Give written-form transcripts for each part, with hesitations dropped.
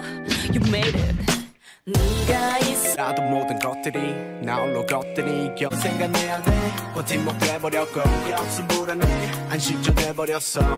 You made it. 네가 있어. 나도 모든 것들이 나 홀로 것들이 겨 생각해야 돼. 버팀목 돼버렸고 역시 불안해. 안식처 돼버렸어.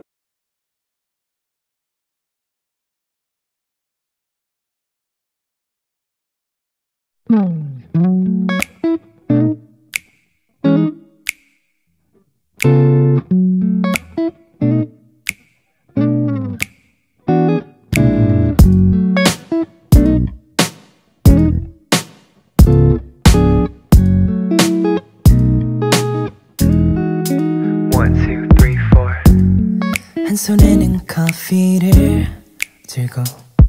한 손에는 커피를 들고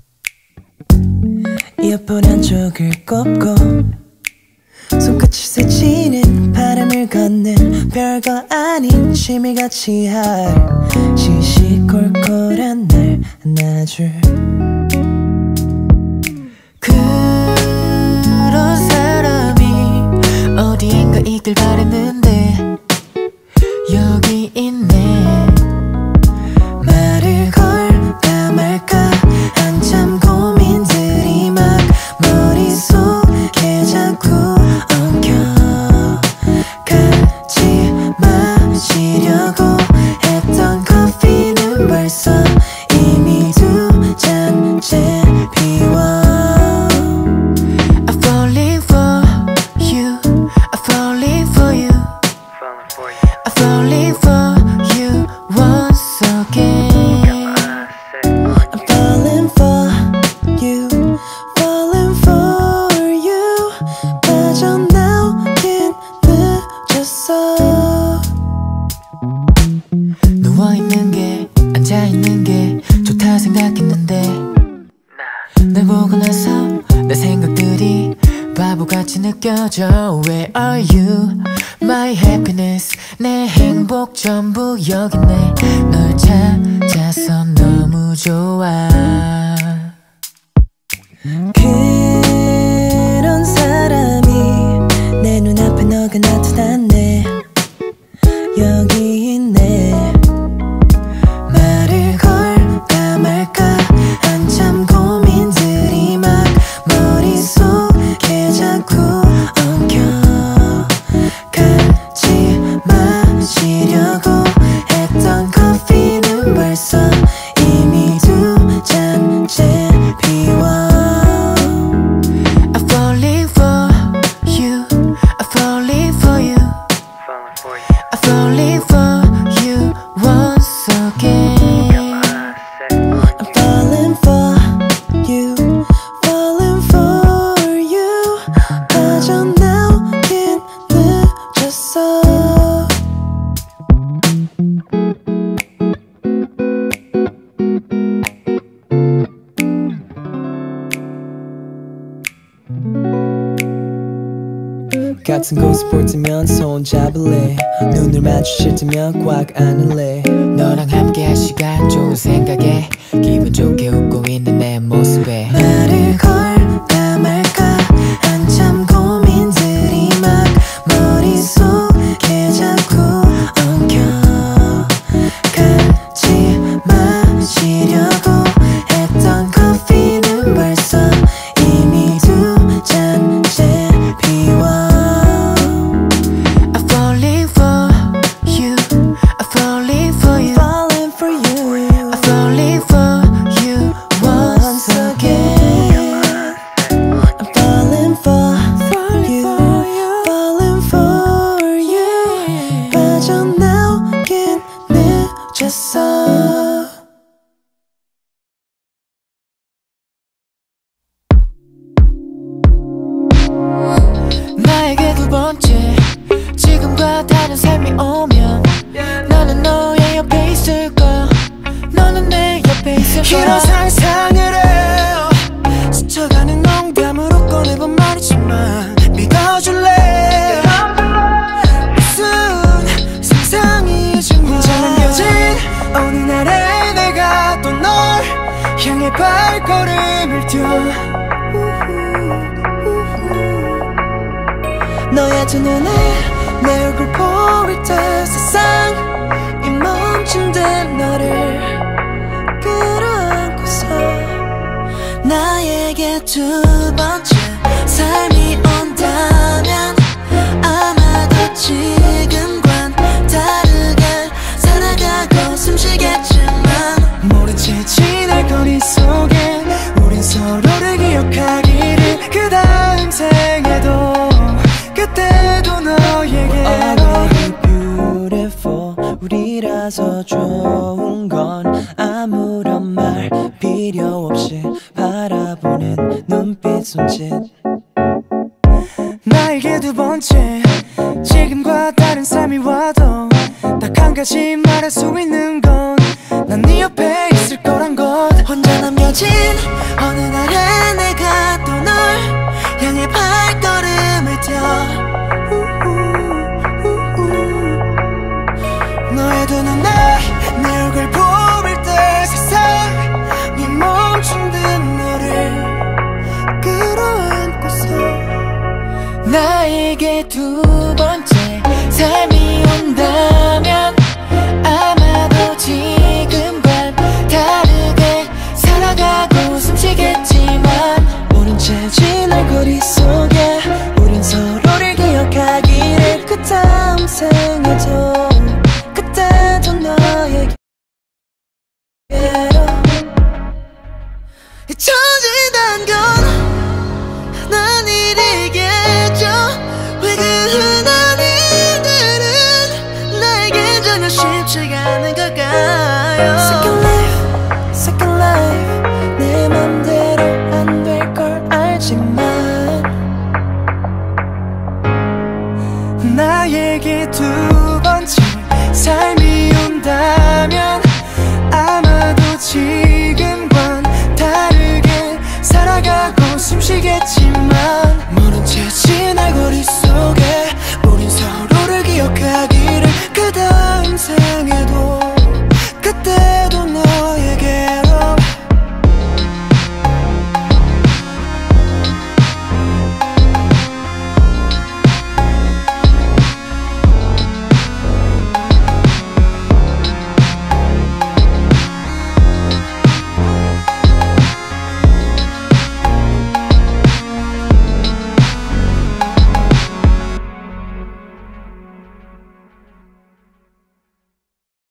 이어폰 한쪽을 꼽고 손끝이 스치는 바람을 걷는 별거 아닌 취미같이 할 시시콜콜한 날 안아줄 그런 사람이 어디인가 있길 바랬는데 여기 있네. 말을 걸까 말까 한참 고민들이 막 머릿속에 자꾸 엉켜 같이 마시려고 했던 커피는 벌써 이미 두 잔째 비워. I'm falling for you, I'm falling for you, I'm falling for you once again. I'm falling for you, falling for you. 빠져나오긴 늦었어. 누워있는 게 앉아있는 게 좋다 생각했는데 날 보고 나서 내 생각들이 바보같이 느껴져. Where are you? My happiness 내 행복 전부 여기 있네. 널 찾아서 너무 좋아. 그런 사람이 내 눈앞에 너가 나타났네. 여기 있네. 말을 걸까 말까 한참 고민들이 막 머릿속에 자꾸 엉켜 같이 마시려고 했던 커피는 벌써 이미 두 잔째 비워. I'm falling for you, I'm falling for you, I'm falling for you once again. I'm falling for you, falling for you. 빠져나오긴 늦었어. 같은 곳을 볼 때면 손 잡을래. 눈을 마주칠 때면 꽉 안을래. 너랑 함께 할 시간 좋은 생각에 기분 좋게 웃고 있는 내 모습에 말을 걸까 말까 한참 고민들이 막 머릿속에 자꾸 엉켜 같이 마시려고 했던 커피는 벌써 이미 두 잔째 비워. 나에게 두 번째 지금과 다른 삶이 오면 나는 너의 옆에 있을 거야. 너는 내 옆에 있을 거야. 이런 상상을 해요. 스쳐가는 농담으로 꺼내본 말이지만 믿어줄래. 무슨 상상이지 혼자 남겨진 어느 날에 내가 또 널 향해 발걸음을 띄워. 너의 두 눈에 내 얼굴 보일 때 세상이 멈춘 듯 너를 끌어안고서 나 두 번째 삶이 온다면 아마도 지금과는 다르게 살아가고 숨쉬겠지만 모른 채 지날 거리 속에 우린 서로를 기억하기를 그 다음 생에도 그때도 너에게로 beautiful 우리라서 좋은 건 아무런 말 필요 없이 바라보는 눈빛 손짓 나에게 두 번째 지금과 다른 삶이 와도 딱 한 가지 말할 수 있는 건 난 네 옆에 있을 거란 것 혼자 남겨진 어느 날에 내가 또 널 향해 발걸음을 뛰어 너의 두 눈에 내 얼굴